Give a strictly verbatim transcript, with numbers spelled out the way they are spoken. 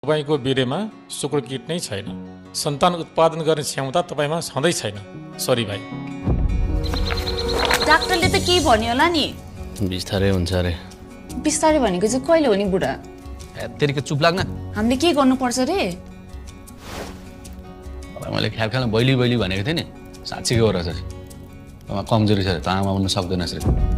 तपाईको बिरेमा शुक्र किट नै छैन। सन्तान उत्पादन गर्ने क्षमता तपाईमा छँदै छैन। सरी भाइ। डाक्टरले त के भन्यो होला नि? बिस्तारै हुन्छ रे। बिस्तारै भनेको चाहिँ कहिले हो नि बुढा? तेरिको चुप लाग्न। हामीले के गर्नुपर्छ रे? मैले ख्याल ख्यालमा बैली बैली भनेको थिएँ नि, साँच्चीको हो रहेछ। कमजोरी छ त आमा बन्नु सक्दैनस् रे।